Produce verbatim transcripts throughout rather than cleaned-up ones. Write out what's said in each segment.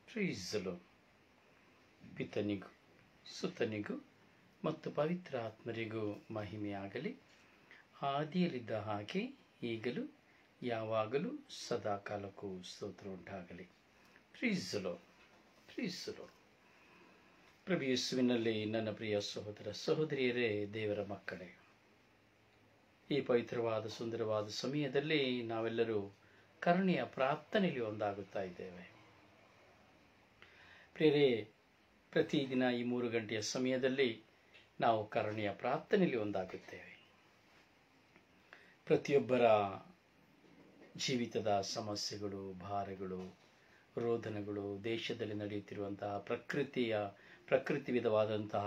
ಪ್ರೀಸಲು ಪಿತನಿಗೂ ಸುತನಿಗೂ ಮತ್ತು ಪವಿತ್ರ ಆತ್ಮರಿಗೂ ಮಹಿಮೆಯಾಗಲಿ. ಆದಿಯಲ್ಲಿದ್ದ ಹಾಗೆ ಈಗಲೂ ಯಾವಾಗಲೂ ಸದಾ ಕಾಲಕ್ಕೂ ಸ್ತೋತ್ರ ಉಂಟಾಗಲಿ. ಪ್ರೀಸಲು ಪ್ರೀಸಲು ಪ್ರಭು ಯೇಸುವಿನಲ್ಲಿ ನನ್ನ ಪ್ರಿಯ ಸಹೋದರ ಸಹೋದರಿಯರೇ, ದೇವರ ಮಕ್ಕಳೇ, ಈ ಪವಿತ್ರವಾದ ಸುಂದರವಾದ ಸಮಯದಲ್ಲಿ ನಾವೆಲ್ಲರೂ ಕರುಣೆಯ ಪ್ರಾರ್ಥನೆಯಲ್ಲಿ ಒಂದಾಗುತ್ತಾ ಇದ್ದೇವೆ. ಪ್ರಿಯರೇ, ಪ್ರತಿದಿನ ಈ ಮೂರು ಗಂಟೆಯ ಸಮಯದಲ್ಲಿ ನಾವು ಕರುಣೆಯ ಪ್ರಾರ್ಥನೆಯಲ್ಲಿ ಒಂದಾಗುತ್ತೇವೆ. ಪ್ರತಿಯೊಬ್ಬರ ಜೀವಿತದ ಸಮಸ್ಯೆಗಳು, ಭಾರಗಳು, ರೋಧನಗಳು, ದೇಶದಲ್ಲಿ ನಡೆಯುತ್ತಿರುವಂತಹ ಪ್ರಕೃತಿಯ ಪ್ರಕೃತಿ ವಿಧವಾದಂತಹ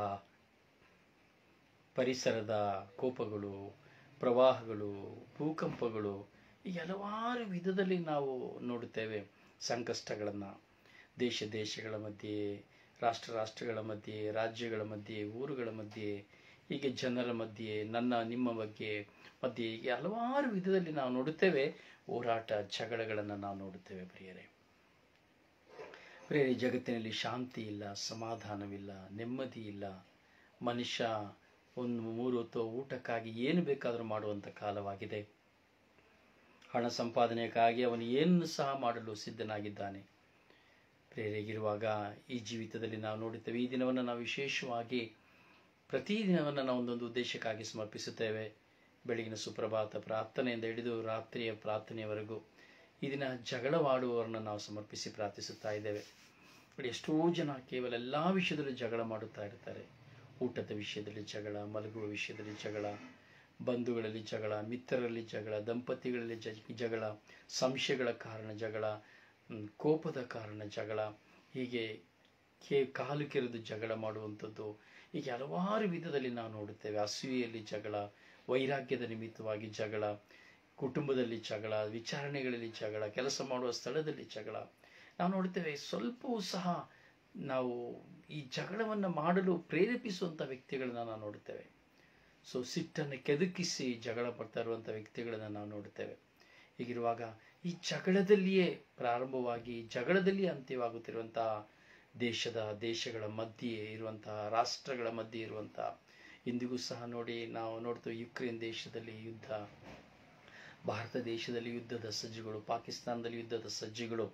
ಪರಿಸರದ ಕೋಪಗಳು, ಪ್ರವಾಹಗಳು, ಭೂಕಂಪಗಳು, ಈ ಹಲವಾರು ವಿಧದಲ್ಲಿ ನಾವು ನೋಡುತ್ತೇವೆ. ಸಂಕಷ್ಟಗಳನ್ನು ದೇಶ ದೇಶಗಳ ಮಧ್ಯೆ, ರಾಷ್ಟ್ರ ರಾಷ್ಟ್ರಗಳ ಮಧ್ಯೆ, ರಾಜ್ಯಗಳ ಮಧ್ಯೆ, ಊರುಗಳ ಮಧ್ಯೆ, ಹೀಗೆ ಜನರ ಮಧ್ಯೆ, ನನ್ನ ನಿಮ್ಮ ಬಗ್ಗೆ ಮಧ್ಯೆ, ಹೀಗೆ ಹಲವಾರು ವಿಧದಲ್ಲಿ ನಾವು ನೋಡುತ್ತೇವೆ. ಹೋರಾಟ, ಜಗಳಗಳನ್ನು ನಾವು ನೋಡುತ್ತೇವೆ. ಪ್ರಿಯರೇ ಪ್ರಿಯರೇ ಜಗತ್ತಿನಲ್ಲಿ ಶಾಂತಿ ಇಲ್ಲ, ಸಮಾಧಾನವಿಲ್ಲ, ನೆಮ್ಮದಿ ಇಲ್ಲ. ಮನುಷ್ಯ ಒಂದು ಮೂರು ಹೊತ್ತು ಊಟಕ್ಕಾಗಿ ಏನು ಬೇಕಾದರೂ ಮಾಡುವಂಥ ಕಾಲವಾಗಿದೆ. ಹಣ ಸಂಪಾದನೆಗಾಗಿ ಅವನು ಏನನ್ನು ಸಹ ಮಾಡಲು ಸಿದ್ಧನಾಗಿದ್ದಾನೆ. ಪ್ರೇರೆಗಿರುವಾಗ ಈ ಜೀವಿತದಲ್ಲಿ ನಾವು ನೋಡುತ್ತೇವೆ. ಈ ದಿನವನ್ನು ನಾವು ವಿಶೇಷವಾಗಿ ಪ್ರತಿದಿನವನ್ನು ನಾವು ಒಂದೊಂದು ಉದ್ದೇಶಕ್ಕಾಗಿ ಸಮರ್ಪಿಸುತ್ತೇವೆ. ಬೆಳಗಿನ ಸುಪ್ರಭಾತ ಪ್ರಾರ್ಥನೆಯಿಂದ ಹಿಡಿದು ರಾತ್ರಿಯ ಪ್ರಾರ್ಥನೆಯವರೆಗೂ ಈ ದಿನ ಜಗಳವಾಡುವವರನ್ನು ನಾವು ಸಮರ್ಪಿಸಿ ಪ್ರಾರ್ಥಿಸುತ್ತಾ ಇದ್ದೇವೆ. ಎಷ್ಟೋ ಜನ ಕೇವಲ ಎಲ್ಲ ವಿಷಯದಲ್ಲೂ ಜಗಳ ಮಾಡುತ್ತಾ ಇರ್ತಾರೆ. ಊಟದ ವಿಷಯದಲ್ಲಿ ಜಗಳ, ಮಲಗುವ ವಿಷಯದಲ್ಲಿ ಜಗಳ, ಬಂಧುಗಳಲ್ಲಿ ಜಗಳ, ಮಿತ್ರರಲ್ಲಿ ಜಗಳ, ದಂಪತಿಗಳಲ್ಲಿ ಜಗಳ, ಸಂಶಯಗಳ ಕಾರಣ ಜಗಳ, ಕೋಪದ ಕಾರಣ ಜಗಳ, ಹೀಗೆ ಕೇ ಕಾಲು ಕೆರೆದು ಜಗಳ ಮಾಡುವಂಥದ್ದು, ಹೀಗೆ ಹಲವಾರು ವಿಧದಲ್ಲಿ ನಾವು ನೋಡುತ್ತೇವೆ. ಅಸೂಯೆಯಲ್ಲಿ ಜಗಳ, ವೈರಾಗ್ಯದ ನಿಮಿತ್ತವಾಗಿ ಜಗಳ, ಕುಟುಂಬದಲ್ಲಿ ಜಗಳ, ವಿಚಾರಣೆಗಳಲ್ಲಿ ಜಗಳ, ಕೆಲಸ ಮಾಡುವ ಸ್ಥಳದಲ್ಲಿ ಜಗಳ ನಾವು ನೋಡುತ್ತೇವೆ. ಸ್ವಲ್ಪವೂ ಸಹ ನಾವು ಈ ಜಗಳವನ್ನು ಮಾಡಲು ಪ್ರೇರೇಪಿಸುವಂಥ ವ್ಯಕ್ತಿಗಳನ್ನ ನಾವು ನೋಡುತ್ತೇವೆ. ಸೊ ಸಿಟ್ಟನ್ನು ಕೆದಕಿಸಿ ಜಗಳ ಪಡ್ತಾ ಇರುವಂಥ ವ್ಯಕ್ತಿಗಳನ್ನು ನಾವು ನೋಡುತ್ತೇವೆ. ಹೀಗಿರುವಾಗ ಈ ಜಗಳದಲ್ಲಿಯೇ ಪ್ರಾರಂಭವಾಗಿ ಜಗಳದಲ್ಲಿಯೇ ಅಂತ್ಯವಾಗುತ್ತಿರುವಂತಹ ದೇಶದ ದೇಶಗಳ ಮಧ್ಯೆ ಇರುವಂತಹ ರಾಷ್ಟ್ರಗಳ ಮಧ್ಯೆ ಇರುವಂತಹ ಇಂದಿಗೂ ಸಹ ನೋಡಿ ನಾವು ನೋಡ್ತೇವೆ. ಯುಕ್ರೇನ್ ದೇಶದಲ್ಲಿ ಯುದ್ಧ, ಭಾರತ ದೇಶದಲ್ಲಿ ಯುದ್ಧದ ಸಜ್ಜುಗಳು, ಪಾಕಿಸ್ತಾನದಲ್ಲಿ ಯುದ್ಧದ ಸಜ್ಜುಗಳು,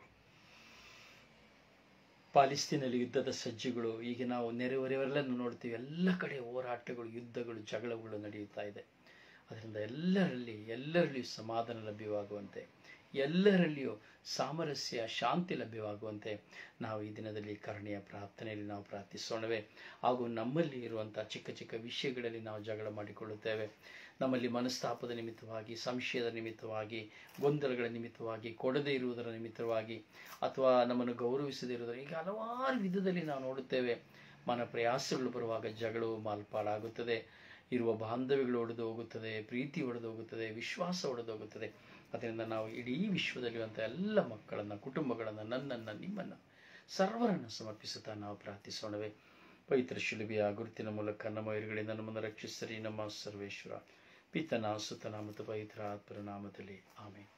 ಪಾಲಿಸ್ತೀನಲ್ಲಿ ಯುದ್ಧದ ಸಜ್ಜುಗಳು, ಹೀಗೆ ನಾವು ನೆರೆಹೊರೆಯವರೆಲ್ಲ ನೋಡ್ತೀವಿ. ಎಲ್ಲ ಕಡೆ ಹೋರಾಟಗಳು, ಯುದ್ಧಗಳು, ಜಗಳಗಳು ನಡೆಯುತ್ತಾ ಇದೆ. ಅದರಿಂದ ಎಲ್ಲರಲ್ಲಿ ಎಲ್ಲರಲ್ಲಿಯೂ ಸಮಾಧಾನ ಲಭ್ಯವಾಗುವಂತೆ, ಎಲ್ಲರಲ್ಲಿಯೂ ಸಾಮರಸ್ಯ, ಶಾಂತಿ ಲಭ್ಯವಾಗುವಂತೆ ನಾವು ಈ ದಿನದಲ್ಲಿ ಕರುಣೆಯ ಪ್ರಾರ್ಥನೆಯಲ್ಲಿ ನಾವು ಪ್ರಾರ್ಥಿಸೋಣವೇ. ಹಾಗೂ ನಮ್ಮಲ್ಲಿ ಇರುವಂಥ ಚಿಕ್ಕ ಚಿಕ್ಕ ವಿಷಯಗಳಲ್ಲಿ ನಾವು ಜಗಳ ಮಾಡಿಕೊಳ್ಳುತ್ತೇವೆ. ನಮ್ಮಲ್ಲಿ ಮನಸ್ತಾಪದ ನಿಮಿತ್ತವಾಗಿ, ಸಂಶಯದ ನಿಮಿತ್ತವಾಗಿ, ಗೊಂದಲಗಳ ನಿಮಿತ್ತವಾಗಿ, ಕೊಡದೇ ಇರುವುದರ ನಿಮಿತ್ತವಾಗಿ, ಅಥವಾ ನಮ್ಮನ್ನು ಗೌರವಿಸದೇ ಇರುವುದರ, ಈಗ ಹಲವಾರು ವಿಧದಲ್ಲಿ ನಾವು ನೋಡುತ್ತೇವೆ. ಮನ ಪ್ರಯಾಸಗಳು ಬರುವಾಗ ಜಗಳವು ಮಾಲ್ಪಾಡಾಗುತ್ತದೆ. ಇರುವ ಬಾಂಧವ್ಯಗಳು ಒಡೆದು ಹೋಗುತ್ತದೆ, ಪ್ರೀತಿ ಒಡೆದು ಹೋಗುತ್ತದೆ, ವಿಶ್ವಾಸ ಒಡೆದು ಹೋಗುತ್ತದೆ. ಅದರಿಂದ ನಾವು ಇಡೀ ವಿಶ್ವದಲ್ಲಿರುವಂಥ ಎಲ್ಲ ಮಕ್ಕಳನ್ನು, ಕುಟುಂಬಗಳನ್ನು, ನನ್ನನ್ನು, ನಿಮ್ಮನ್ನು, ಸರ್ವರನ್ನು ಸಮರ್ಪಿಸುತ್ತಾ ನಾವು ಪ್ರಾರ್ಥಿಸೋಣವೇ. ಪವಿತ್ರ ಶಿಲುಬೆಯ ಗುರುತಿನ ಮೂಲಕ ನಮ್ಮ ವೈರಿಗಳಿಂದ ನಮ್ಮನ್ನು ರಕ್ಷಿಸರಿ. ನಮ್ಮ ಸರ್ವೇಶ್ವರ ಪಿತನ, ಸುತನ ಮತ್ತು ಪವಿತ್ರ ಆತ್ಮರ ನಾಮದಲ್ಲಿ ಆಮೆನ್.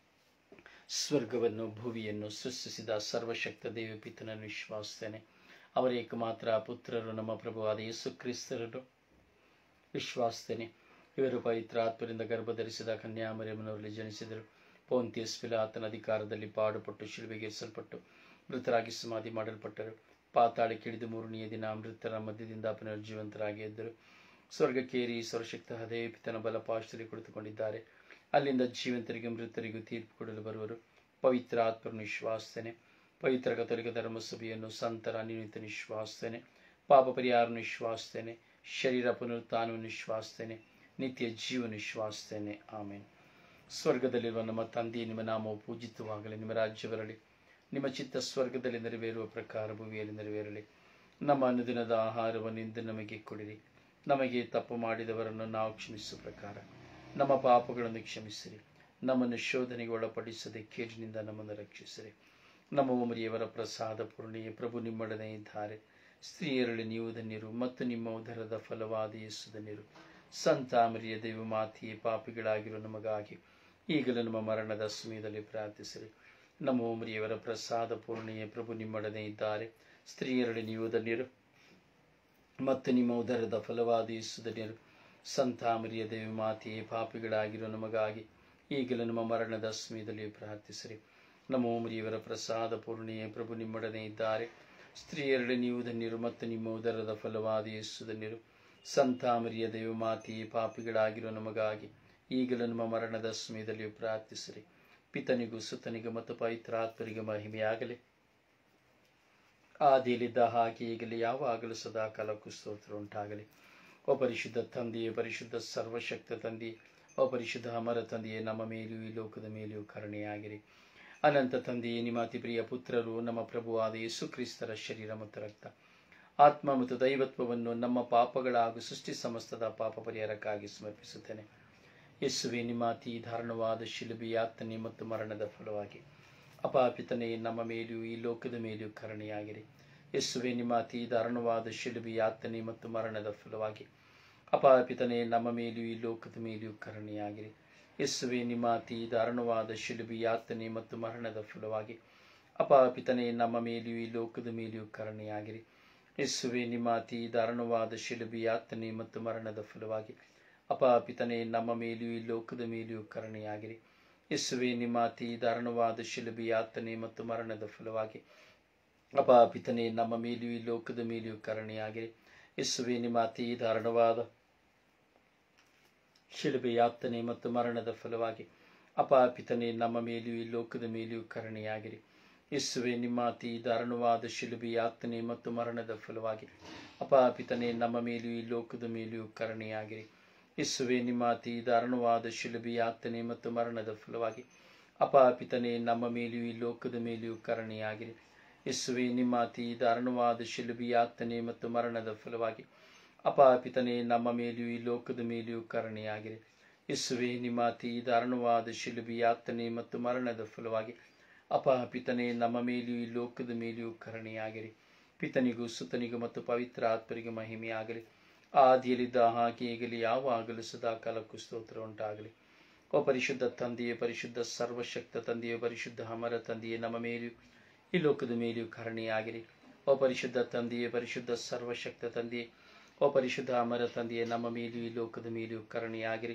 ಸ್ವರ್ಗವನ್ನು ಭೂಮಿಯನ್ನು ಸೃಷ್ಟಿಸಿದ ಸರ್ವಶಕ್ತ ದೇವ ಪಿತನನ್ನು ವಿಶ್ವಾಸಿಸ್ತೇನೆ. ಅವರ ಏಕಮಾತ್ರ ಪುತ್ರರು ನಮ್ಮ ಪ್ರಭುವಾದ ಯೇಸು ಕ್ರಿಸ್ತರನ್ನು ವಿಶ್ವಾಸಿಸ್ತೇನೆ. ಇವರು ಪವಿತ್ರ ಆತ್ಮರಿಂದ ಗರ್ಭಧರಿಸಿದ ಕನ್ಯಾಮರಿಯಮ್ಮನವರಲ್ಲಿ ಜನಿಸಿದರು. ಪೊಂತಿಯಸ್ ಪಿಲಾತನ ಅಧಿಕಾರದಲ್ಲಿ ಪಾಡುಪಟ್ಟು ಶಿಲುಬೆಗೇರಿಸಲ್ಪಟ್ಟು ಮೃತರಾಗಿ ಸಮಾಧಿ ಮಾಡಲ್ಪಟ್ಟರು. ಪಾತಾಳಕ್ಕೆ ಇಳಿದು ಮೂರನೆಯ ದಿನ ಮೃತರ ಮಧ್ಯದಿಂದ ಪುನರ್ಜೀವಂತರಾಗಿ ಎದ್ದರು. ಸ್ವರ್ಗಕ್ಕೇರಿ ಸರ್ವಶಕ್ತ ದೇವ ಪಿತನ ಬಲಪಾರ್ಶ್ವದಲ್ಲಿ ಕುಳಿತುಕೊಂಡಿದ್ದಾರೆ. ಅಲ್ಲಿಂದ ಜೀವಂತರಿಗೂ ಮೃತರಿಗೂ ತೀರ್ಪು ಕೊಡಲು ಬರುವರು. ಪವಿತ್ರ ಆತ್ಮರನ್ನು ವಿಶ್ವಾಸಿಸ್ತೇನೆ. ಪವಿತ್ರ ಕಥೋಲಿಕ ಧರ್ಮಸಭೆಯನ್ನು, ಸಂತರ ಅನ್ಯೋನ್ಯತೆ ವಿಶ್ವಾಸಿಸ್ತೇನೆ. ಪಾಪ ಪರಿಹಾರವನ್ನು ವಿಶ್ವಾಸಿಸ್ತೇನೆ. ಶರೀರ ಪುನರುತ್ಥಾನವನ್ನು ವಿಶ್ವಾಸಿಸ್ತೇನೆ. ನಿತ್ಯ ಜೀವನ ವಿಶ್ವಾಸಿಸ್ತೇನೆ. ಆಮೇನ್. ಸ್ವರ್ಗದಲ್ಲಿರುವ ನಮ್ಮ ತಂದೆಯೇ, ನಿಮ್ಮ ನಾಮವು ಪೂಜಿತವಾಗಲಿ. ನಿಮ್ಮ ರಾಜ್ಯ ಬರಲಿ. ನಿಮ್ಮ ಚಿತ್ತ ಸ್ವರ್ಗದಲ್ಲಿ ನೆರವೇರುವ ಪ್ರಕಾರ ಭೂಮಿಯಲ್ಲಿ ನೆರವೇರಲಿ. ನಮ್ಮ ಅನುದಿನದ ಆಹಾರವನ್ನು ಇಂದು ನಮಗೆ ಕೊಡಿರಿ. ನಮಗೆ ತಪ್ಪು ಮಾಡಿದವರನ್ನು ನಾವು ಕ್ಷಮಿಸುವ ಪ್ರಕಾರ ನಮ್ಮ ಪಾಪಗಳನ್ನು ಕ್ಷಮಿಸಿರಿ. ನಮ್ಮನ್ನು ಶೋಧನೆಗೆ ಒಳಪಡಿಸದೆ ಕೇಡಿನಿಂದ ನಮ್ಮನ್ನು ರಕ್ಷಿಸಿರಿ. ನಮ್ಮ ಮರಿಯವರ ಪ್ರಸಾದ ಪೂರ್ಣಿಯೇ, ಪ್ರಭು ನಿಮ್ಮೊಡನೆ ಇದ್ದಾರೆ. ಸ್ತ್ರೀಯರಲ್ಲಿ ನೀವು ಧನ್ಯರು, ಮತ್ತು ನಿಮ್ಮ ಉದರದ ಫಲವಾದ ಯೇಸು ಧನ್ಯರು. ಸಂತ ಮರಿಯ ದೇವ ಮಾತೆಯೇ, ಪಾಪಿಗಳಾಗಿರೋ ನಮಗಾಗಿ ಈಗಲೂ ನಮ್ಮ ಮರಣದ ಸಮಯದಲ್ಲಿ ಪ್ರಾರ್ಥಿಸಿರಿ. ನಮೋ ಮರಿಯವರ ಪ್ರಸಾದ ಪೂರ್ಣೆಯೇ, ಪ್ರಭು ನಿಮ್ಮೊಡನೆ ಇದ್ದಾರೆ. ಸ್ತ್ರೀಯರಲ್ಲಿ ನೀವು ಧನ್ಯರು ಮತ್ತು ನಿಮ್ಮ ಉದರದ ಫಲವಾದ ಯೇಸು ಧನ್ಯರು. ಸಂತ ಮರಿಯ ದೇವಿ ಮಾತೆಯೇ, ಪಾಪಿಗಳಾಗಿರೋ ನಮಗಾಗಿ ಈಗಲೂ ನಮ್ಮ ಮರಣದ ಸಮಯದಲ್ಲಿ ಪ್ರಾರ್ಥಿಸಿರಿ. ನಮೋ ಮರಿಯವರ ಪ್ರಸಾದ ಪೂರ್ಣೆಯೇ, ಪ್ರಭು ನಿಮ್ಮೊಡನೆ ಇದ್ದಾರೆ. ಸ್ತ್ರೀಯರಲ್ಲಿ ನೀವು ಧನ್ಯರು ಮತ್ತು ನಿಮ್ಮ ಉದರದ ಫಲವಾದ ಯೇಸು ಧನ್ಯರು. ಸಂತ ಮರಿಯ ದೇವಿ ಮಾತೆಯೇ, ಪಾಪಿಗಳಾಗಿರೋ ನಮಗಾಗಿ ಈಗಲೂ ನಮ್ಮ ಮರಣದ ಸಮಯದಲ್ಲಿ ಪ್ರಾರ್ಥಿಸಿರಿ. ಪಿತನಿಗೂ ಸುತನಿಗೂ ಮತ್ತು ಪವಿತ್ರಾತ್ಮರಿಗೆ ಮಹಿಮೆಯಾಗಲಿ, ಆದಿಯಲ್ಲಿದ್ದ ಹಾಗೆ ಈಗಲೇ ಯಾವಾಗಲೂ ಸದಾ ಕಾಲಕ್ಕೂ ಸ್ತೋತ್ರ ಉಂಟಾಗಲಿ. ಓ ಪರಿಶುದ್ಧ ತಂದೆಯೇ, ಪರಿಶುದ್ಧ ಸರ್ವಶಕ್ತ ತಂದೆಯೇ, ಓ ಪರಿಶುದ್ಧ ಅಮರ ತಂದೆಯೇ, ನಮ್ಮ ಮೇಲೆಯೂ ಈ ಲೋಕದ ಮೇಲೆಯೂ ಕರುಣೆಯಾಗಿರಿ. ಅನಂತ ತಂದೆಯೇ, ನಿಮ್ಮ ಅತಿ ಪ್ರಿಯ ಪುತ್ರರು ನಮ್ಮ ಪ್ರಭುವಾದ ಯೇಸು ಕ್ರಿಸ್ತರ ಶರೀರ ಮತ್ತು ರಕ್ತ, ಆತ್ಮ ಮತ್ತು ದೈವತ್ವವನ್ನು ನಮ್ಮ ಪಾಪಗಳ ಹಾಗೂ ಸೃಷ್ಟಿ ಸಮಸ್ತದ ಪಾಪ ಪರಿಹಾರಕ್ಕಾಗಿ ಸಮರ್ಪಿಸುತ್ತೇನೆ. ಯೇಸುವೆ, ನಿಮ್ಮ ಅತಿ ಧಾರಣವಾದ ಶಿಲುಬೆ, ಯಾತನೆ ಮತ್ತು ಮರಣದ ಫಲವಾಗಿ ಅಪಾಪಿತನೇ ನಮ್ಮ ಮೇಲೆಯೂ ಈ ಲೋಕದ ಮೇಲೆಯೂ ಕರುಣೆಯಾಗಿರಿ. ಯೇಸುವೆ, ನಿಮ್ಮ ಅತಿ ದಾರುಣವಾದ ಶಿಲುಬೆ, ಯಾತನೆ ಮತ್ತು ಮರಣದ ಫಲವಾಗಿ ಅಪಾಪಿತನೇ ನಮ್ಮ ಮೇಲೆಯೂ ಈ ಲೋಕದ ಮೇಲೆಯೂ ಕರುಣೆಯಾಗಿರಿ. ಯೇಸುವೆ, ನಿಮ್ಮ ಅತಿ ದಾರುಣವಾದ ಶಿಲುಬೆ, ಯಾತನೆ ಮತ್ತು ಮರಣದ ಫಲವಾಗಿ ಅಪಾಪಿತನೇ ನಮ್ಮ ಮೇಲೆಯೂ ಈ ಲೋಕದ ಮೇಲೆಯೂ ಕರುಣೆಯಾಗಿರಿ. ಯೇಸುವೆ, ನಿಮ್ಮ ಅತಿ ದಾರುಣವಾದ ಶಿಲುಬೆ, ಯಾತನೆ ಮತ್ತು ಮರಣದ ಫಲವಾಗಿ ಅಪಾಪಿತನೇ ನಮ್ಮ ಮೇಲೆಯೂ ಈ ಲೋಕದ ಮೇಲೆಯೂ ಕರುಣೆಯಾಗಿರಿ. ಯೇಸುವೆ, ನಿಮ್ಮ ಅತಿ ದಾರುಣವಾದ ಶಿಲುಬೆ, ಯಾತನೆ ಮತ್ತು ಮರಣದ ಫಲವಾಗಿ ಅಪಾಪಿತನೇ ನಮ್ಮ ಮೇಲೆಯೂ ಈ ಲೋಕದ ಮೇಲೆಯೂ ಕರುಣೆಯಾಗಿರಿ. ಯೇಸುವೆ, ನಿಮ್ಮ ಅತಿ ದಾರುಣವಾದ ಶಿಲುಬೆ, ಯಾತನೆ ಮತ್ತು ಮರಣದ ಫಲವಾಗಿ ಅಪಾಪಿತನೇ ನಮ್ಮ ಮೇಲೆಯೂ ಈ ಲೋಕದ ಮೇಲೆಯೂ ಕರುಣೆಯಾಗಿರಿ. ಯೇಸುವೆ, ನಿಮ್ಮ ಅತಿ ದಾರುಣವಾದ ಶಿಲುಬೆ, ಯಾತನೆ ಮತ್ತು ಮರಣದ ಫಲವಾಗಿ ಅಪಾಪಿತನೇ ನಮ್ಮ ಮೇಲೆಯೂ ಈ ಲೋಕದ ಮೇಲೆಯೂ ಕರುಣೆಯಾಗಿರಿ. ಯೇಸುವೆ, ನಿಮ್ಮ ಅತಿ ದಾರುಣವಾದ ಶಿಲುಬೆ, ಯಾತನೆ ಮತ್ತು ಮರಣದ ಫಲವಾಗಿ ಅಪಾಪಿತನೇ ನಮ್ಮ ಮೇಲೆಯೂ ಈ ಲೋಕದ ಮೇಲೆಯೂ ಕರುಣೆಯಾಗಿರಿ. ಯೇಸುವೆ, ನಿಮ್ಮ ಅತಿ ದಾರುಣವಾದ ಶಿಲುಬೆ, ಯಾತನೆ ಮತ್ತು ಮರಣದ ಫಲವಾಗಿ ಅಪಾಪಿತನೇ ನಮ್ಮ ಮೇಲೆಯೂ ಈ ಲೋಕದ ಮೇಲೆಯೂ ಕರುಣೆಯಾಗಿರಿ. ಯೇಸುವೆ, ನಿಮ್ಮ ಅತಿ ದಾರುಣವಾದ ಶಿಲುಬೆ, ಯಾತನೆ ಮತ್ತು ಮರಣದ ಫಲವಾಗಿ ಅಪಾಪಿತನೇ ನಮ್ಮ ಮೇಲೆಯೂ ಈ ಲೋಕದ ಮೇಲೆಯೂ ಕರುಣೆಯಾಗಿರಿ. ಪಿತನಿಗೂ ಸುತನಿಗೂ ಮತ್ತು ಪವಿತ್ರ ಆತ್ಮರಿಗೆ ಮಹಿಮೆಯಾಗಲಿ, ಆದಿಯಲ್ಲಿದ್ದ ಹಾಗೆ ಈಗಲೇ ಯಾವಾಗಲೂ ಸದಾ ಕಾಲಕ್ಕೂ ಸ್ತೋತ್ರ ಉಂಟಾಗಲಿ. ಓ ಪರಿಶುದ್ಧ ತಂದೆಯೇ, ಪರಿಶುದ್ಧ ಸರ್ವಶಕ್ತ ತಂದೆಯೇ, ಪರಿಶುದ್ಧ ಅಮರ ತಂದೆಯೇ, ನಮ್ಮ ಮೇಲೆಯೂ ಈ ಲೋಕದ ಮೇಲೆಯೂ ಕರುಣೆಯಾಗಿರಿ. ಓ ಪರಿಶುದ್ಧ ತಂದೆಯೇ, ಪರಿಶುದ್ಧ ಸರ್ವಶಕ್ತ ತಂದೆಯೇ, ಓ ಪರಿಶುದ್ಧ ಅಮರ ತಂದೆಯೇ, ನಮ್ಮ ಮೇಲೆಯೂ ಈ ಲೋಕದ ಮೇಲೆಯೂ ಕರುಣೆಯಾಗಿರಿ.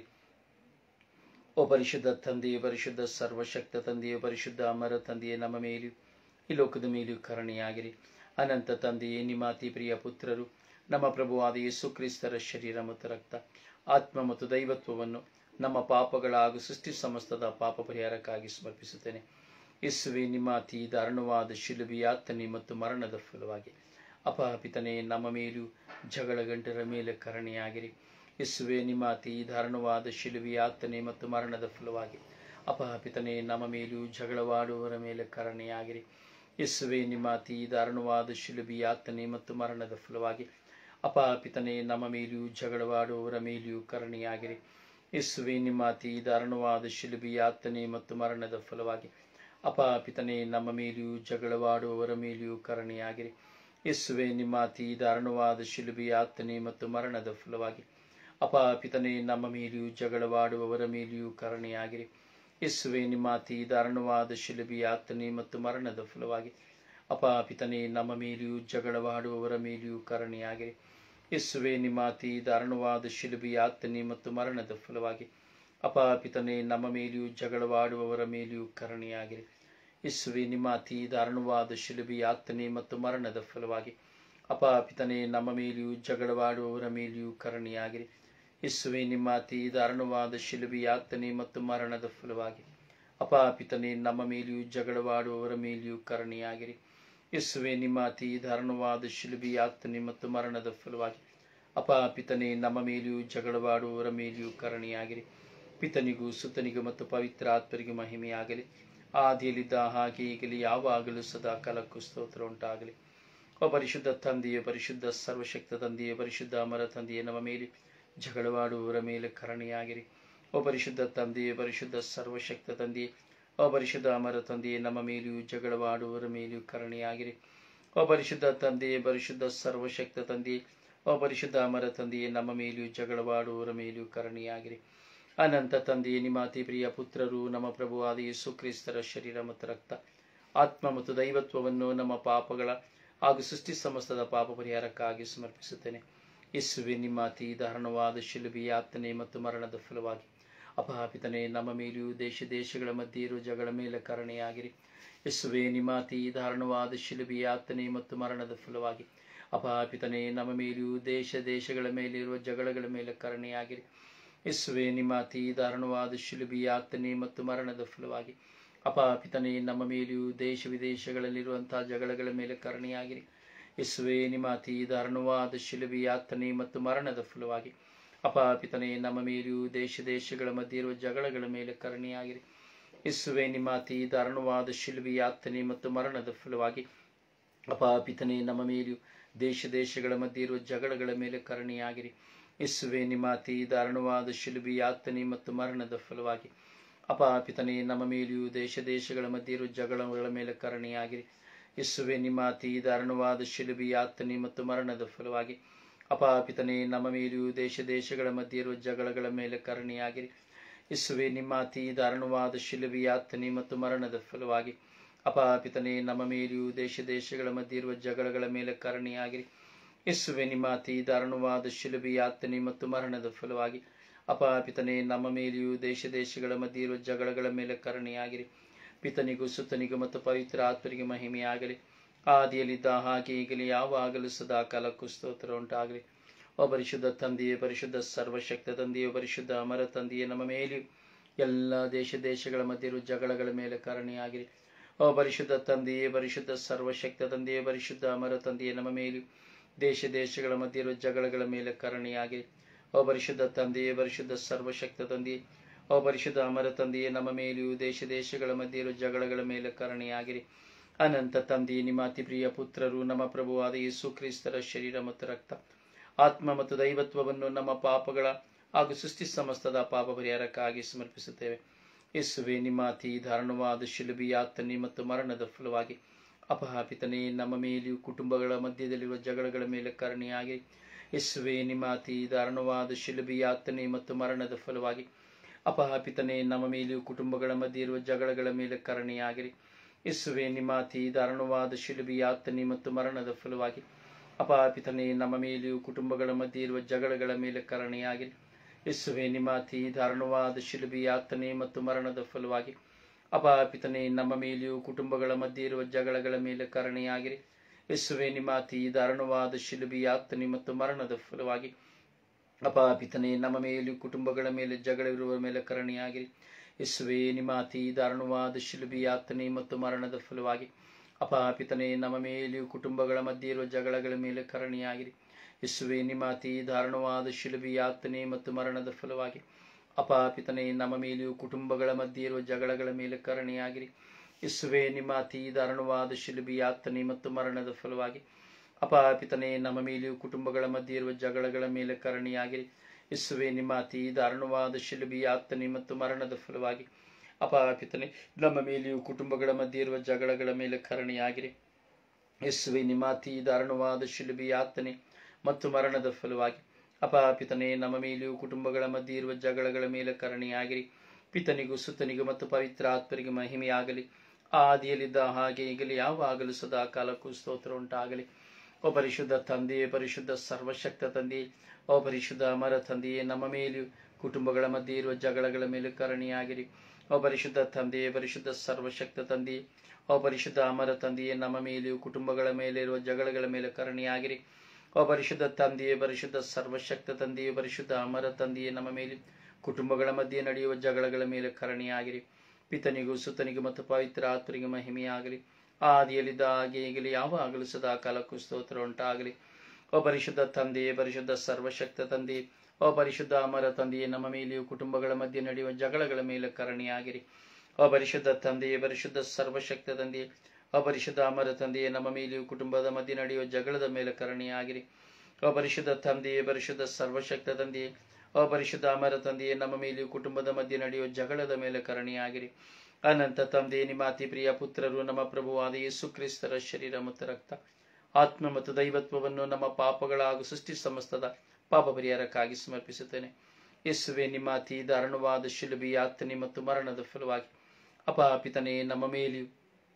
ಓ ಪರಿಶುದ್ಧ ತಂದೆಯೇ, ಪರಿಶುದ್ಧ ಸರ್ವಶಕ್ತ ತಂದೆಯೇ, ಪರಿಶುದ್ಧ ಅಮರ ತಂದೆಯೇ, ನಮ್ಮ ಮೇಲೆಯೂ ಈ ಲೋಕದ ಮೇಲೆಯೂ ಕರುಣೆಯಾಗಿರಿ. ಅನಂತ ತಂದೆಯೇ, ನಿಮ್ಮ ಅತಿ ಪ್ರಿಯ ಪುತ್ರರು ನಮ್ಮ ಪ್ರಭುವಾದ ಯೇಸು ಕ್ರಿಸ್ತರ ಶರೀರ ಮತ್ತು ರಕ್ತ, ಆತ್ಮ ಮತ್ತು ದೈವತ್ವವನ್ನು ನಮ್ಮ ಪಾಪಗಳ ಹಾಗೂ ಸೃಷ್ಟಿ ಸಮಸ್ತದ ಪಾಪ ಪರಿಹಾರಕ್ಕಾಗಿ ಸಮರ್ಪಿಸುತ್ತೇನೆ. ಯೇಸುವೆ, ನಿಮ್ಮ ಅತಿ ದಾರುಣವಾದ ಶಿಲುಬೆ, ಯಾತನೆ ಮತ್ತು ಮರಣದ ಫಲವಾಗಿ ಅಪಾಪಿತನೇ ನಮ್ಮ ಮೇಲೂ ಜಗಳ ಗಂಟರ ಮೇಲೆ ಕರುಣೆಯಾಗಿರಿ. ಯೇಸುವೆ, ನಿಮ್ಮ ಅತಿ ದಾರುಣವಾದ ಶಿಲುಬೆ, ಯಾತನೆ ಮತ್ತು ಮರಣದ ಫಲವಾಗಿ ಅಪಾಪಿತನೇ ನಮ್ಮ ಮೇಲೂ ಜಗಳವಾಡುವವರ ಮೇಲೆ ಕರುಣೆಯಾಗಿರಿ. ಯೇಸುವೆ, ನಿಮ್ಮ ಅತಿ ದಾರುಣವಾದ ಶಿಲುಬೆ, ಯಾತನೆ ಮತ್ತು ಮರಣದ ಫಲವಾಗಿ ಅಪಾಪಿತನೇ ನಮ್ಮ ಮೇಲೆಯೂ ಜಗಳವಾಡುವವರ ಮೇಲೆಯೂ ಕರುಣೆಯಾಗಿರಿ. ಯೇಸುವೆ, ನಿಮ್ಮ ಅತಿ ದಾರುಣವಾದ ಶಿಲುಬೆ, ಯಾತನೆ ಮತ್ತು ಮರಣದ ಫಲವಾಗಿ ಅಪಾಪಿತನೇ ನಮ್ಮ ಮೇಲೆಯೂ ಜಗಳವಾಡುವವರ ಮೇಲೆಯೂ ಕರುಣೆಯಾಗಿರಿ. ಯೇಸುವೆ, ನಿಮ್ಮ ಅತಿ ದಾರುಣವಾದ ಶಿಲುಬೆ, ಯಾತನೆ ಮತ್ತು ಮರಣದ ಫಲವಾಗಿ ಅಪಾಪಿತನೇ ನಮ್ಮ ಮೇಲೆಯೂ ಜಗಳವಾಡುವವರ ಮೇಲೆಯೂ ಕರುಣೆಯಾಗಿರಿ. ಯೇಸುವೆ, ನಿಮ್ಮ ಅತಿ ದಾರುಣವಾದ ಶಿಲುಬೆ, ಯಾತನೆ ಮತ್ತು ಮರಣದ ಫಲವಾಗಿ ಅಪಾಪಿತನೇ ನಮ್ಮ ಮೇಲೆಯೂ ಜಗಳವಾಡುವವರ ಮೇಲೆಯೂ ಕರುಣೆಯಾಗಿರಿ. ಯೇಸುವೆ, ನಿಮ್ಮ ಅತಿ ದಾರುಣವಾದ ಶಿಲುಬೆ, ಯಾತನೆ ಮತ್ತು ಮರಣದ ಫಲವಾಗಿ ಅಪಾಪಿತನೇ ನಮ್ಮ ಮೇಲೆಯೂ ಜಗಳವಾಡುವವರ ಮೇಲೆಯೂ ಕರುಣೆಯಾಗಿರಿ. ಯೇಸುವೆ, ನಿಮ್ಮ ಅತಿ ದಾರುಣವಾದ ಶಿಲುಬೆ, ಯಾತನೆ ಮತ್ತು ಮರಣದ ಫಲವಾಗಿ ಅಪಾಪಿತನೇ ನಮ್ಮ ಮೇಲೆಯೂ ಜಗಳವಾಡುವವರ ಮೇಲೆಯೂ ಕರುಣೆಯಾಗಿರಿ. ಯೇಸುವೆ, ನಿಮ್ಮ ಅತಿ ದಾರುಣವಾದ ಶಿಲುಬೆ, ಯಾತನೆ ಮತ್ತು ಮರಣದ ಫಲವಾಗಿ ಅಪಾಪಿತನೇ ನಮ್ಮ ಮೇಲೆಯೂ ಜಗಳವಾಡುವವರ ಮೇಲೆಯೂ ಕರುಣೆಯಾಗಿರಿ. ಯೇಸುವೆ, ನಿಮ್ಮ ಅತಿ ದಾರುಣವಾದ ಶಿಲುಬೆ, ಯಾತನೆ ಮತ್ತು ಮರಣದ ಫಲವಾಗಿ ಅಪಾಪಿತನೇ ನಮ್ಮ ಮೇಲೆಯೂ ಜಗಳವಾಡುವವರ ಮೇಲೆಯೂ ಕರುಣೆಯಾಗಿರಿ. ಪಿತನಿಗೂ ಸುತನಿಗೂ ಮತ್ತು ಪವಿತ್ರ ಆತ್ಮರಿಗೆ ಮಹಿಮೆಯಾಗಲಿ, ಆದಿಯಲ್ಲಿದ್ದ ಹಾಗೆ ಈಗಲೇ ಯಾವಾಗಲೂ ಸದಾ ಕಾಲಕ್ಕೂ ಸ್ತೋತ್ರ ಉಂಟಾಗಲಿ. ಓ ಪರಿಶುದ್ಧ ತಂದೆಯೇ, ಪರಿಶುದ್ಧ ಸರ್ವಶಕ್ತ ತಂದೆಯೇ, ಪರಿಶುದ್ಧ ಅಮರ ತಂದೆಯೇ, ನಮ್ಮ ಮೇಲೆ ಜಗಳವಾಡುವವರ ಮೇಲೆ ಕರುಣೆಯಾಗಿರಿ. ಓ ಪರಿಶುದ್ಧ ತಂದೆಯೇ, ಪರಿಶುದ್ಧ ಸರ್ವಶಕ್ತ ತಂದೆಯೇ, ಓ ಪರಿಶುದ್ಧ ಅಮರ ತಂದೆಯೇ, ನಮ್ಮ ಮೇಲೆಯೂ ಜಗಳವಾಡುವವರ ಮೇಲೆಯೂ ಕರುಣೆಯಾಗಿರಿ. ಓ ಪರಿಶುದ್ಧ ತಂದೆಯೇ, ಪರಿಶುದ್ಧ ಸರ್ವಶಕ್ತ ತಂದೆಯೇ, ಓ ಪರಿಶುದ್ಧ ಅಮರ ತಂದೆಯೇ, ನಮ್ಮ ಮೇಲೆಯೂ ಜಗಳವಾಡುವವರ ಮೇಲೆಯೂ ಕರುಣೆಯಾಗಿರಿ. ಅನಂತ ತಂದೆಯೇ, ನಿಮ್ಮ ಅತಿ ಪ್ರಿಯ ಪುತ್ರರು ನಮ್ಮ ಪ್ರಭುವಾದ ಯೇಸು ಕ್ರಿಸ್ತರ ಶರೀರ ಮತ್ತು ರಕ್ತ, ಆತ್ಮ ಮತ್ತು ದೈವತ್ವವನ್ನು ನಮ್ಮ ಪಾಪಗಳ ಹಾಗೂ ಸೃಷ್ಟಿ ಸಮಸ್ತದ ಪಾಪ ಪರಿಹಾರಕ್ಕಾಗಿ ಸಮರ್ಪಿಸುತ್ತೇನೆ. ಯೇಸುವೆ, ನಿಮ್ಮ ಅತಿ ದಾರುಣವಾದ ಶಿಲುಬೆಯ ಯಾತನೆ ಮತ್ತು ಮರಣದ ಫಲವಾಗಿ ಅಪಹಾಪಿತನೇ, ನಮ್ಮ ಮೇಲೆಯೂ ದೇಶ ದೇಶಗಳ ಮಧ್ಯೆ ಇರುವ ಜಗಳ ಮೇಲೆ ಕರುಣೆಯಾಗಿರಿ. ಯೇಸುವೆ, ನಿಮ್ಮ ಅತಿ ದಾರುಣವಾದ ಶಿಲುಬೆಯ ಯಾತನೆ ಮತ್ತು ಮರಣದ ಫಲವಾಗಿ ಅಪಹಾಪಿತನೇ, ನಮ್ಮ ಮೇಲೆಯೂ ದೇಶ ದೇಶಗಳ ಮೇಲಿರುವ ಜಗಳಗಳ ಮೇಲೆ ಕರುಣೆಯಾಗಿರಿ. ಯೇಸುವೆ, ನಿಮ್ಮ ಅತಿ ದಾರುಣವಾದ ಶಿಲುಬೆಯ ಯಾತನೆ ಮತ್ತು ಮರಣದ ಫಲವಾಗಿ ಅಪಹಾಪಿತನೇ, ನಮ್ಮ ಮೇಲೆಯೂ ದೇಶ ವಿದೇಶಗಳಲ್ಲಿರುವಂತಹ ಜಗಳಗಳ ಮೇಲೆ ಕರುಣೆಯಾಗಿರಿ. ಯೇಸುವೆ, ನಿಮ್ಮ ಅತಿ ದಾರುಣವಾದ ಶಿಲುಬೆಯ ಯಾತನೆ ಮತ್ತು ಮರಣದ ಫಲವಾಗಿ ಅಪಹಾಪಿತನೇ, ನಮ್ಮ ಮೇಲೆಯೂ ದೇಶ ದೇಶಗಳ ಮಧ್ಯೆ ಇರುವ ಜಗಳಗಳ ಮೇಲೆ ಕರುಣೆಯಾಗಿರಿ. ಯೇಸುವೆ, ನಿಮ್ಮ ಅತಿ ದಾರುಣವಾದ ಶಿಲುಬೆಯ ಯಾತನೆ ಮತ್ತು ಮರಣದ ಫಲವಾಗಿ ಅಪಹಾಪಿತನೇ, ನಮ್ಮ ಮೇಲೆಯೂ ದೇಶ ದೇಶಗಳ ಮಧ್ಯೆ ಇರುವ ಜಗಳಗಳ ಮೇಲೆ ಕರುಣೆಯಾಗಿರಿ. ಯೇಸುವೆ, ನಿಮ್ಮ ಅತಿ ದಾರುಣವಾದ ಶಿಲುಬೆಯ ಯಾತನೆ ಮತ್ತು ಮರಣದ ಫಲವಾಗಿ ಅಪಹಾಪಿತನೇ, ನಮ್ಮ ಮೇಲೆಯೂ ದೇಶ ದೇಶಗಳ ಮಧ್ಯೆ ಇರುವ ಜಗಳಗಳ ಮೇಲೆ ಕರುಣೆಯಾಗಿರಿ. ಯೇಸುವೆ, ನಿಮ್ಮ ಅತಿ ದಾರುಣವಾದ ಶಿಲುಬೆಯ ಯಾತನೆ ಮತ್ತು ಮರಣದ ಫಲವಾಗಿ ಅಪಹಾಪಿತನೇ, ನಮ್ಮ ಮೇಲೆಯೂ ದೇಶ ದೇಶಗಳ ಮಧ್ಯೆ ಇರುವ ಜಗಳಗಳ ಮೇಲೆ ಕರುಣೆಯಾಗಿರಿ. ಯೇಸುವೆ, ನಿಮ್ಮ ಅತಿ ದಾರುಣವಾದ ಶಿಲುಬೆಯ ಯಾತನೆ ಮತ್ತು ಮರಣದ ಫಲವಾಗಿ ಅಪಹಾಪಿತನೇ, ನಮ್ಮ ಮೇಲೆಯೂ ದೇಶ ದೇಶಗಳ ಮಧ್ಯೆ ಇರುವ ಜಗಳಗಳ ಮೇಲೆ ಕರುಣೆಯಾಗಿರಿ. ಯೇಸುವೆ, ನಿಮ್ಮ ಅತಿ ದಾರುಣವಾದ ಶಿಲುಬೆಯ ಯಾತನೆ ಮತ್ತು ಮರಣದ ಫಲವಾಗಿ ಅಪಹಾಪಿತನೇ, ನಮ್ಮ ಮೇಲೆಯೂ ದೇಶ ದೇಶಗಳ ಮಧ್ಯೆ ಇರುವ ಜಗಳಗಳ ಮೇಲೆ ಕರುಣೆಯಾಗಿರಿ. ಪಿತನಿಗೂ ಸುತನಿಗೂ ಮತ್ತು ಪವಿತ್ರ ಆತ್ಮರಿಗೆ ಮಹಿಮೆಯಾಗಲಿ, ಆದಿಯಲ್ಲಿದ್ದ ಹಾಗೆ ಈಗಲೇ ಯಾವಾಗಲೂ ಸದಾ ಕಾಲಕ್ಕೂ ಸ್ತೋತ್ರ ಉಂಟಾಗಲಿ. ಓ ಪರಿಶುದ್ಧ ತಂದೆಯೇ, ಪರಿಶುದ್ಧ ಸರ್ವಶಕ್ತ ತಂದೆಯೇ, ಪರಿಶುದ್ಧ ಅಮರ ತಂದೆಯೇ, ನಮ್ಮ ಮೇಲೆಯೂ ಎಲ್ಲ ದೇಶ ದೇಶಗಳ ಮಧ್ಯೆ ಇರುವ ಜಗಳಗಳ ಮೇಲೆ ಕರುಣೆಯಾಗಿರಿ. ಓ ಪರಿಶುದ್ಧ ತಂದೆಯೇ, ಪರಿಶುದ್ಧ ಸರ್ವಶಕ್ತ ತಂದೆಯೇ, ಪರಿಶುದ್ಧ ಅಮರ ತಂದೆಯೇ, ನಮ್ಮ ಮೇಲೆಯೂ ದೇಶ ದೇಶಗಳ ಮಧ್ಯೆ ಇರುವ ಜಗಳಗಳ ಮೇಲೆ ಕರುಣೆಯಾಗಿರಿ. ಓ ಪರಿಶುದ್ಧ ತಂದೆಯೇ, ಪರಿಶುದ್ಧ ಸರ್ವಶಕ್ತ ತಂದೆಯೇ, ಓ ಪರಿಶುದ್ಧ ಅಮರ ತಂದೆಯೇ, ನಮ್ಮ ಮೇಲೆಯೂ ದೇಶ ದೇಶಗಳ ಮಧ್ಯೆ ಇರುವ ಜಗಳಗಳ ಮೇಲೆ ಕರುಣೆಯಾಗಿರಿ. ಅನಂತ ತಂದೆಯೇ, ನಿಮ್ಮ ಅತಿ ಪ್ರಿಯ ಪುತ್ರರು ನಮ್ಮ ಪ್ರಭುವಾದ ಯೇಸು ಕ್ರಿಸ್ತರ ಶರೀರ ಮತ್ತು ರಕ್ತ, ಆತ್ಮ ಮತ್ತು ದೈವತ್ವವನ್ನು ನಮ್ಮ ಪಾಪಗಳ ಹಾಗೂ ಸೃಷ್ಟಿ ಸಮಸ್ತದ ಪಾಪ ಪರಿಹಾರಕ್ಕಾಗಿ ಸಮರ್ಪಿಸುತ್ತೇವೆ. ಯೇಸುವೆ, ನಿಮ್ಮ ಅತಿ ದಾರುಣವಾದ ಶಿಲುಬೆಯ ಯಾತನೆ ಮತ್ತು ಮರಣದ ಫಲವಾಗಿ ಅಪಹಾಪಿತನೇ, ನಮ್ಮ ಮೇಲೆಯೂ ಕುಟುಂಬಗಳ ಮಧ್ಯದಲ್ಲಿರುವ ಜಗಳಗಳ ಮೇಲೆ ಕರುಣೆಯಾಗಿರಿ. ಯೇಸುವೆ, ನಿಮ್ಮ ಅತಿ ದಾರುಣವಾದ ಶಿಲುಬೆಯ ಯಾತನೆ ಮತ್ತು ಮರಣದ ಫಲವಾಗಿ ಅಪಹಾಪಿತನೇ, ನಮ್ಮ ಮೇಲೆಯೂ ಕುಟುಂಬಗಳ ಮಧ್ಯೆ ಇರುವ ಜಗಳಗಳ ಮೇಲೆ ಕರುಣೆಯಾಗಿರಿ. ಯೇಸುವೆ, ನಿಮ್ಮ ಅತಿ ದಾರುಣವಾದ ಶಿಲುಬೆಯ ಯಾತನೆ ಮತ್ತು ಮರಣದ ಫಲವಾಗಿ ಅಪಹಾಪಿತನೇ, ನಮ್ಮ ಮೇಲೆಯೂ ಕುಟುಂಬಗಳ ಮಧ್ಯೆ ಇರುವ ಜಗಳಗಳ ಮೇಲೆ ಕರುಣೆಯಾಗಿರಿ. ಯೇಸುವೆ, ನಿಮ್ಮ ಅತಿ ದಾರುಣವಾದ ಶಿಲುಬೆಯ ಯಾತನೆ ಮತ್ತು ಮರಣದ ಫಲವಾಗಿ ಅಪಹಾಪಿತನೇ, ನಮ್ಮ ಮೇಲೆಯೂ ಕುಟುಂಬಗಳ ಮಧ್ಯೆ ಇರುವ ಜಗಳಗಳ ಮೇಲೆ ಕರುಣೆಯಾಗಿರಿ. ಯೇಸುವೆ, ನಿಮ್ಮ ಅತಿ ದಾರುಣವಾದ ಶಿಲುಬೆಯ ಯಾತನೆ ಮತ್ತು ಮರಣದ ಫಲವಾಗಿ ಅಪಹಾಪಿತನೇ, ನಮ್ಮ ಮೇಲೆಯೂ ಕುಟುಂಬಗಳ ಮೇಲೆ ಜಗಳವಿರುವ ಮೇಲೆ ಕರುಣೆಯಾಗಿರಿ. ಯೇಸುವೆ, ನಿಮ್ಮ ಅತಿ ದಾರುಣವಾದ ಶಿಲುಬೆಯ ಯಾತನೆ ಮತ್ತು ಮರಣದ ಫಲವಾಗಿ ಅಪಹಾಪಿತನೇ, ನಮ್ಮ ಮೇಲೆಯೂ ಕುಟುಂಬಗಳ ಮಧ್ಯೆ ಇರುವ ಜಗಳಗಳ ಮೇಲೆ ಕರುಣೆಯಾಗಿರಿ. ಯೇಸುವೆ, ನಿಮ್ಮ ಅತಿ ದಾರುಣವಾದ ಶಿಲುಬೆಯ ಯಾತನೆ ಮತ್ತು ಮರಣದ ಫಲವಾಗಿ ಅಪಹಾಪಿತನೇ, ನಮ್ಮ ಮೇಲೆಯೂ ಕುಟುಂಬಗಳ ಮಧ್ಯೆ ಇರುವ ಜಗಳಗಳ ಮೇಲೆ ಕರುಣೆಯಾಗಿರಿ. ಯೇಸುವೆ, ನಿಮ್ಮ ಅತಿ ದಾರುಣವಾದ ಶಿಲುಬೆಯ ಯಾತನೆ ಮತ್ತು ಮರಣದ ಫಲವಾಗಿ ಅಪಹಾಪಿತನೇ, ನಮ್ಮ ಮೇಲೆಯೂ ಕುಟುಂಬಗಳ ಮಧ್ಯೆ ಇರುವ ಜಗಳಗಳ ಮೇಲೆ ಕರುಣೆಯಾಗಿರಿ. ಯೇಸುವೆ, ನಿಮ್ಮ ಅತಿ ದಾರುಣವಾದ ಶಿಲುಬೆಯ ಯಾತನೆ ಮತ್ತು ಮರಣದ ಫಲವಾಗಿ ಅಪಹಾಪಿತನೇ, ನಮ್ಮ ಮೇಲೆಯೂ ಕುಟುಂಬಗಳ ಮಧ್ಯೆ ಇರುವ ಜಗಳಗಳ ಮೇಲೆ ಕರುಣೆಯಾಗಿರಿ. ಯೇಸುವೆ, ನಿಮ್ಮ ಅತಿ ದಾರುಣವಾದ ಶಿಲುಬೆಯ ಯಾತನೆ ಮತ್ತು ಮರಣದ ಫಲವಾಗಿ ಅಪಹಾಪಿತನೇ, ನಮ್ಮ ಮೇಲೆಯೂ ಕುಟುಂಬಗಳ ಮಧ್ಯೆ ಇರುವ ಜಗಳಗಳ ಮೇಲೆ ಕರುಣೆಯಾಗಿರಿ. ಪಿತನಿಗೂ ಸುತನಿಗೂ ಮತ್ತು ಪವಿತ್ರ ಆತ್ಮರಿಗೆ ಮಹಿಮೆಯಾಗಲಿ, ಆದಿಯಲ್ಲಿದ್ದ ಹಾಗೆ ಈಗಲೇ ಯಾವಾಗಲೂ ಸದಾ ಕಾಲಕ್ಕೂ ಸ್ತೋತ್ರ ಉಂಟಾಗಲಿ. ಓ ಪರಿಶುದ್ಧ ತಂದೆಯೇ, ಪರಿಶುದ್ಧ ಸರ್ವಶಕ್ತ ತಂದೆಯೇ, ಓ ಪರಿಶುದ್ಧ ಅಮರ ತಂದೆಯೇ, ನಮ್ಮ ಮೇಲೆಯೂ ಕುಟುಂಬಗಳ ಮಧ್ಯೆ ಇರುವ ಜಗಳಗಳ ಮೇಲೆ ಕರುಣೆಯಾಗಿರಿ. ಓ ಪರಿಶುದ್ಧ ತಂದೆಯೇ, ಪರಿಶುದ್ಧ ಸರ್ವಶಕ್ತ ತಂದೆಯೇ, ಓ ಪರಿಶುದ್ಧ ಅಮರ ತಂದೆಯೇ, ನಮ್ಮ ಮೇಲೆಯೂ ಕುಟುಂಬಗಳ ಮೇಲೆ ಇರುವ ಜಗಳಗಳ ಮೇಲೆ ಕರುಣೆಯಾಗಿರಿ. ಓ ಪರಿಶುದ್ಧ ತಂದೆಯೇ, ಪರಿಶುದ್ಧ ಸರ್ವಶಕ್ತ ತಂದೆಯೇ, ಪರಿಶುದ್ಧ ಅಮರ ತಂದೆಯೇ, ನಮ್ಮ ಮೇಲೆ ಕುಟುಂಬಗಳ ಮಧ್ಯೆ ನಡೆಯುವ ಜಗಳಗಳ ಮೇಲೆ ಕರುಣೆಯಾಗಿರಿ. ಪಿತನಿಗೂ ಸುತನಿಗೂ ಮತ್ತು ಪವಿತ್ರ ಆತ್ಮರಿಗೆ ಮಹಿಮೆಯಾಗಲಿ, ಆದಿಯಲ್ಲಿದ್ದ ಹಾಗೆ ಈಗಲೇ ಯಾವಾಗಲೂ ಸದಾ ಕಾಲಕ್ಕೂ ಸ್ತೋತ್ರ ಉಂಟಾಗಲಿ. ಓ ಪರಿಶುದ್ಧ ತಂದೆಯೇ, ಪರಿಶುದ್ಧ ಸರ್ವಶಕ್ತ ತಂದೆಯೇ, ಓ ಪರಿಶುದ್ಧ ಅಮರ ತಂದೆಯೇ, ನಮ್ಮ ಮೇಲೆಯೂ ಕುಟುಂಬಗಳ ಮಧ್ಯೆ ನಡೆಯುವ ಜಗಳಗಳ ಮೇಲೆ ಕರುಣೆಯಾಗಿರಿ. ಓ ಪರಿಶುದ್ಧ ತಂದೆಯೇ, ಪರಿಶುದ್ಧ ಸರ್ವಶಕ್ತ ತಂದೆಯೇ, ಓ ಪರಿಶುದ್ಧ ಅಮರ ತಂದೆಯೇ, ನಮ್ಮ ಮೇಲೆಯೂ ಕುಟುಂಬದ ಮಧ್ಯೆ ನಡೆಯುವ ಜಗಳದ ಮೇಲೆ ಕರುಣೆಯಾಗಿರಿ. ಓ ಪರಿಶುದ್ಧ ತಂದೆಯೇ, ಪರಿಶುದ್ಧ ಸರ್ವಶಕ್ತ ತಂದೆಯೇ, ಓ ಪರಿಶುದ್ಧ ಅಮರ ತಂದೆಯೇ, ನಮ್ಮ ಮೇಲೆಯೂ ಕುಟುಂಬದ ಮಧ್ಯೆ ನಡೆಯುವ ಜಗಳದ ಮೇಲೆ ಕರುಣೆಯಾಗಿರಿ. ಅನಂತ ತಂದೆಯೇ, ನಿಮ್ಮ ಅತಿ ಪ್ರಿಯ ಪುತ್ರರು ನಮ್ಮ ಪ್ರಭುವಾದ ಯೇಸು ಕ್ರಿಸ್ತರ ಶರೀರ ಮತ್ತು ರಕ್ತ, ಆತ್ಮ ಮತ್ತು ದೈವತ್ವವನ್ನು ನಮ್ಮ ಪಾಪಗಳ ಹಾಗೂ ಸೃಷ್ಟಿ ಸಮಸ್ತದ ಪಾಪ ಪರಿಹಾರಕ್ಕಾಗಿ ಸಮರ್ಪಿಸುತ್ತೇನೆ. ಯೇಸುವೆ, ನಿಮ್ಮ ಅತಿ ದಾರುಣವಾದ ಶಿಲುಬೆ, ಯಾತನೆ ಮತ್ತು ಮರಣದ ಫಲವಾಗಿ ಅಪ ಪಿತನೇ ನಮ್ಮ ಮೇಲೆಯೂ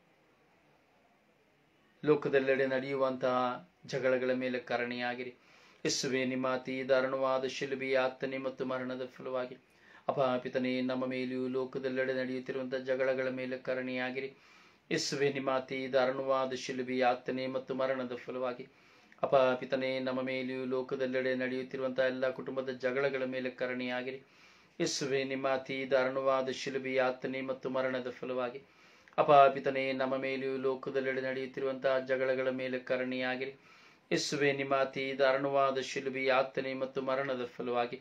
ಲೋಕದೆಲ್ಲೆಡೆ ನಡೆಯುವಂತಹ ಜಗಳಗಳ ಮೇಲೆ ಕರುಣೆಯಾಗಿರಿ. ಯೇಸುವೆ, ನಿಮ್ಮ ಅತಿ ದಾರುಣವಾದ ಶಿಲುಬೆ, ಯಾತನೆ ಮತ್ತು ಮರಣದ ಫಲವಾಗಿ ಅಪ ಪಿತನೇ ನಮ್ಮ ಮೇಲೆಯೂ ಲೋಕದೆಲ್ಲೆಡೆ ನಡೆಯುತ್ತಿರುವಂತಹ ಜಗಳಗಳ ಮೇಲೆ ಕರುಣೆಯಾಗಿರಿ. ಯೇಸುವೆ, ನಿಮ್ಮ ಅತಿ ದಾರುಣವಾದ ಶಿಲುಬೆ, ಯಾತನೆ ಮತ್ತು ಮರಣದ ಫಲವಾಗಿ ಅಪ ಪಿತನೇ ನಮ್ಮ ಮೇಲೆಯೂ ಲೋಕದೆಲ್ಲೆಡೆ ನಡೆಯುತ್ತಿರುವಂತಹ ಎಲ್ಲ ಕುಟುಂಬದ ಜಗಳಗಳ ಮೇಲೆ ಕರುಣೆಯಾಗಿರಿ. ಯೇಸುವೆ, ನಿಮ್ಮ ಅತಿ ದಾರುಣವಾದ ಶಿಲುಬೆ, ಯಾತನೆ ಮತ್ತು ಮರಣದ ಫಲವಾಗಿ ಅಪ ಪಿತನೇ ನಮ್ಮ ಮೇಲೆಯೂ ಲೋಕದೆಲ್ಲೆಡೆ ನಡೆಯುತ್ತಿರುವಂತಹ ಜಗಳಗಳ ಮೇಲೆ ಕರುಣೆಯಾಗಿರಿ. ಯೇಸುವೆ, ನಿಮ್ಮ ಅತಿ ದಾರುಣವಾದ ಶಿಲುಬೆ, ಯಾತನೆ ಮತ್ತು ಮರಣದ ಫಲವಾಗಿ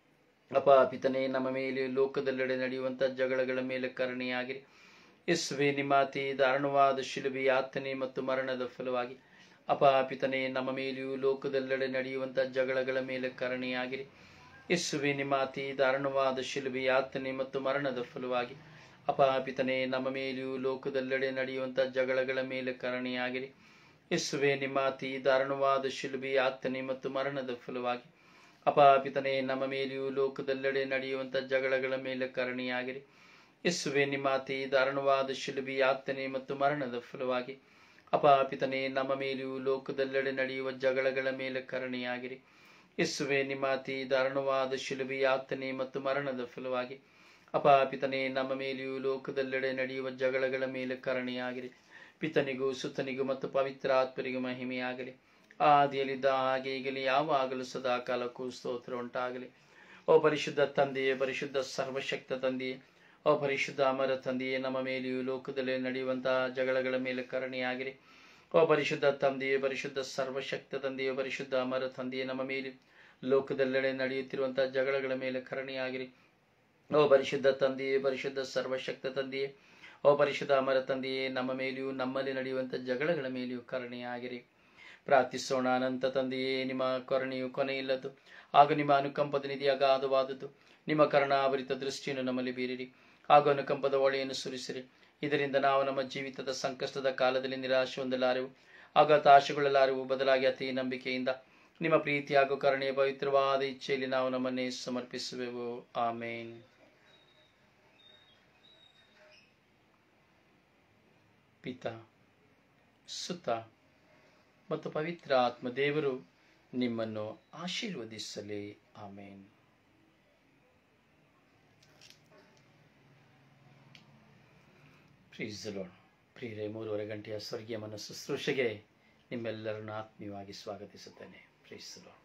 ಅಪ ಪಿತನೇ ನಮ್ಮ ಮೇಲೆಯೂ ಲೋಕದೆಲ್ಲೆಡೆ ನಡೆಯುವಂತಹ ಜಗಳಗಳ ಮೇಲೆ ಕರುಣೆಯಾಗಿರಿ. ಯೇಸುವೆ, ನಿಮ್ಮ ಅತಿ ದಾರುಣವಾದ ಶಿಲುಬೆ, ಯಾತನೆ ಮತ್ತು ಮರಣದ ಫಲವಾಗಿ ಅಪ ಪಿತನೇ ನಮ್ಮ ಮೇಲೆಯೂ ಲೋಕದೆಲ್ಲೆಡೆ ನಡೆಯುವಂತಹ ಜಗಳಗಳ ಮೇಲೆ ಕರುಣೆಯಾಗಿರಿ. ಯೇಸುವೆ, ನಿಮ್ಮ ಅತಿ ದಾರುಣವಾದ ಶಿಲುಬೆ, ಯಾತನೆ ಮತ್ತು ಮರಣದ ಫಲವಾಗಿ ಅಪ ಪಿತನೇ ನಮ್ಮ ಮೇಲೆಯೂ ಲೋಕದೆಲ್ಲೆಡೆ ನಡೆಯುವಂತಹ ಜಗಳಗಳ ಮೇಲೆ ಕರುಣೆಯಾಗಿರಿ. ಯೇಸುವೆ, ನಿಮ್ಮ ಅತಿ ದಾರುಣವಾದ ಶಿಲುಬೆ, ಯಾತನೆ ಮತ್ತು ಮರಣದ ಫಲವಾಗಿ ಅಪ ಪಿತನೇ ನಮ್ಮ ಮೇಲೆಯೂ ಲೋಕದೆಲ್ಲೆಡೆ ನಡೆಯುವಂತಹ ಜಗಳಗಳ ಮೇಲೆ ಕರುಣೆಯಾಗಿರಿ. ಯೇಸುವೆ, ನಿಮ್ಮ ಅತಿ ದಾರುಣವಾದ ಶಿಲುಬೆ, ಯಾತನೆ ಮತ್ತು ಮರಣದ ಫಲವಾಗಿ ಅಪ ಪಿತನೇ ನಮ್ಮ ಮೇಲೆಯೂ ಲೋಕದೆಲ್ಲೆಡೆ ನಡೆಯುವ ಜಗಳಗಳ ಮೇಲೆ ಕರುಣೆಯಾಗಿರಿ. ಯೇಸುವೆ, ನಿಮ್ಮ ಅತಿ ದಾರುಣವಾದ ಶಿಲುಬೆ, ಯಾತನೆ ಮತ್ತು ಮರಣದ ಫಲವಾಗಿ ಅಪ ಪಿತನೇ ನಮ್ಮ ಮೇಲೆಯೂ ಲೋಕದೆಲ್ಲೆಡೆ ನಡೆಯುವ ಜಗಳಗಳ ಮೇಲೆ ಕರುಣೆಯಾಗಿರಿ. ಪಿತನಿಗೂ ಸುತನಿಗೂ ಮತ್ತು ಪವಿತ್ರ ಆತ್ಮರಿಗೂ ಮಹಿಮೆಯಾಗಲಿ, ಆದಿಯಲ್ಲಿದ್ದ ಹಾಗೆ ಈಗಲೇ ಯಾವಾಗಲೂ ಸದಾ ಕಾಲಕ್ಕೂ ಸ್ತೋತ್ರ ಉಂಟಾಗಲಿ. ಓ ಪರಿಶುದ್ಧ ತಂದೆಯೇ, ಪರಿಶುದ್ಧ ಸರ್ವಶಕ್ತ ತಂದೆಯೇ, ಓ ಪರಿಶುದ್ಧ ಅಮರ ತಂದೆಯೇ, ನಮ್ಮ ಮೇಲೆಯೂ ಲೋಕದಲ್ಲಿ ನಡೆಯುವಂತಹ ಜಗಳಗಳ ಮೇಲೆ ಕರುಣೆಯಾಗಿರಿ. ಓ ಪರಿಶುದ್ಧ ತಂದೆಯೇ, ಪರಿಶುದ್ಧ ಸರ್ವಶಕ್ತ ತಂದೆಯೇ, ಪರಿಶುದ್ಧ ಅಮರ ತಂದೆಯೇ, ನಮ್ಮ ಮೇಲೆ ಲೋಕದೆಲ್ಲೆಡೆ ನಡೆಯುತ್ತಿರುವಂತಹ ಜಗಳಗಳ ಮೇಲೆ ಕರುಣೆಯಾಗಿರಿ. ಓ ಪರಿಶುದ್ಧ ತಂದೆಯೇ, ಪರಿಶುದ್ಧ ಸರ್ವಶಕ್ತ ತಂದೆಯೇ, ಓ ಪರಿಶುದ್ಧ ಅಮರ ತಂದೆಯೇ, ನಮ್ಮ ಮೇಲೆಯೂ ನಮ್ಮಲ್ಲಿ ನಡೆಯುವಂತಹ ಜಗಳಗಳ ಮೇಲೆಯೂ ಕರುಣೆಯಾಗಿರಿ. ಪ್ರಾರ್ಥಿಸೋಣ. ಅನಂತ ತಂದೆಯೇ, ನಿಮ್ಮ ಕರುಣೆಯು ಕೊನೆಯಿಲ್ಲದ್ದು ಹಾಗೂ ನಿಮ್ಮ ಅನುಕಂಪದ ನಿಧಿ ಅಗಾಧವಾದದ್ದು. ನಿಮ್ಮ ಕರುಣಾಭರಿತ ದೃಷ್ಟಿಯನ್ನು ನಮ್ಮಲ್ಲಿ ಬೀರಿರಿ ಹಾಗೂ ಅನುಕಂಪದ ಹೊಳೆಯನ್ನು ಸುರಿಸಿರಿ. ಇದರಿಂದ ನಾವು ನಮ್ಮ ಜೀವಿತದ ಸಂಕಷ್ಟದ ಕಾಲದಲ್ಲಿ ನಿರಾಶೆ ಹೊಂದಲಾರೆವು ಹಾಗೂ ಹತಾಶೆಗೊಳ್ಳಲಾರೆವು. ಬದಲಾಗಿ ಅತಿ ನಂಬಿಕೆಯಿಂದ ನಿಮ್ಮ ಪ್ರೀತಿ ಹಾಗೂ ಕರುಣೆಯ ಪವಿತ್ರವಾದ ಇಚ್ಛೆಯಲ್ಲಿ ನಾವು ನಮ್ಮನ್ನೇ ಸಮರ್ಪಿಸುವೆವು. ಆಮೇನ್. ಪಿತಾ, ಸುತ ಮತ್ತು ಪವಿತ್ರ ಆತ್ಮ ದೇವರು ನಿಮ್ಮನ್ನು ಆಶೀರ್ವದಿಸಲಿ. ಆಮೇನ್. Praise the lord. ಪ್ರಿಯರೇ, ಮೂರುವರೆ ಗಂಟೆಯ ಸ್ವರ್ಗೀಯ ಮನಸ್ಸು ಶುಶ್ರೂಷೆಗೆ ನಿಮ್ಮೆಲ್ಲರನ್ನು ಆತ್ಮೀಯವಾಗಿ ಸ್ವಾಗತಿಸುತ್ತೇನೆ. ಪ್ರೀಸ್ ದ ಲಾರ್ಡ್.